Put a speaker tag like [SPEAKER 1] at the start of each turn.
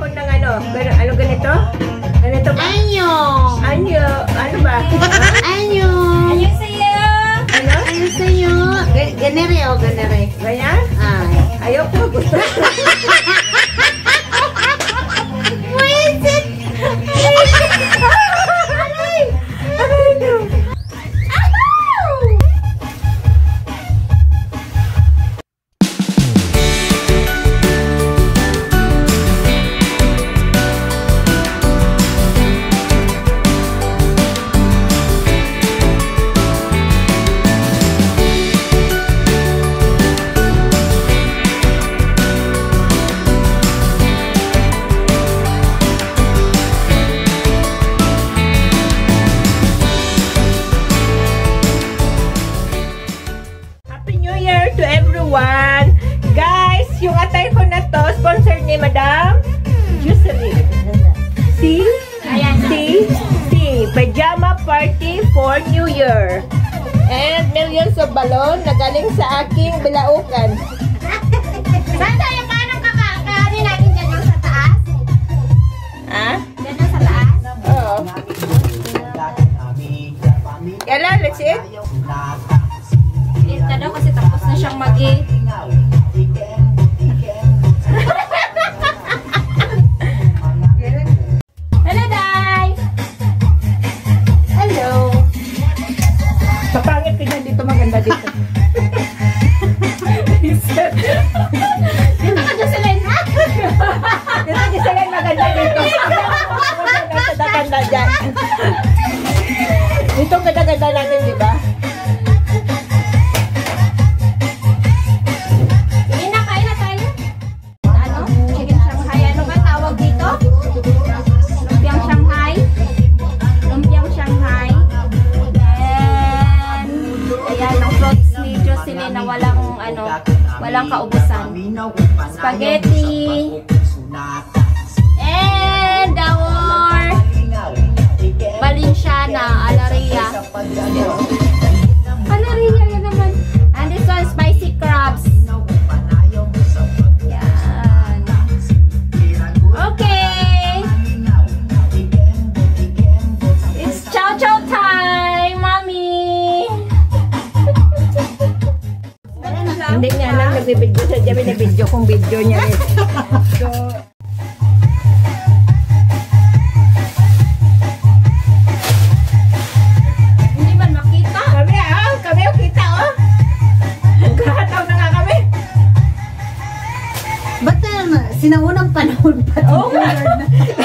[SPEAKER 1] ako ng ano ganito? Ganito ba?
[SPEAKER 2] Anyo!
[SPEAKER 1] Anyo! Ano ba?
[SPEAKER 2] Anyo!
[SPEAKER 3] Anyo sa'yo!
[SPEAKER 1] Ano?
[SPEAKER 2] Anyo sa'yo! Ganere o ganere?
[SPEAKER 1] Ganyan?
[SPEAKER 2] Ay.
[SPEAKER 1] Ayoko, gusto.
[SPEAKER 2] Wisit!
[SPEAKER 1] Aray! Aray ko! Guys, yung atay ko na to, sponsor ni Madam Jocelyn. See? See? Pajama party for New Year. And millions of balon na galing sa aking bilaukan.
[SPEAKER 3] Saan tayo? Paano kakanin natin dyan yung sa taas?
[SPEAKER 1] Ha?
[SPEAKER 3] Dyan yung sa taas?
[SPEAKER 1] Oo. Kailan? Let's eat?
[SPEAKER 3] Eat ka daw kasi tapos na siyang mag-eat. Hello, Day!
[SPEAKER 1] Hello! Kapangit ko dyan dito, maganda dito.
[SPEAKER 3] Dito ka, Jocelyn, ha?
[SPEAKER 1] Dito, Jocelyn, maganda dito. Maganda dyan. Dito ang ganda-ganda natin, di ba?
[SPEAKER 3] Sige na, kain na tayo. Ano? Chicken Shanghai. Ano ba tawag dito? Lumpiang Shanghai. Lumpiang Shanghai. And ayan, ang fruits ni Jocelyn na walang kaubusan. Spaghetti. And our Valenciana, Alaria. Alaria, yan naman. And this one, spicy crabs. Yan. Okay. It's chow chow time, mommy.
[SPEAKER 1] Hindi niya alam, nagbibidyo sa Javi, nagbidyo kung video niya rin. So,
[SPEAKER 3] Hindi man makita.
[SPEAKER 1] kami kita, oh. Nagkakataw na nga kami.
[SPEAKER 2] Ba't sinaunang panahon pa?
[SPEAKER 1] Oo nga.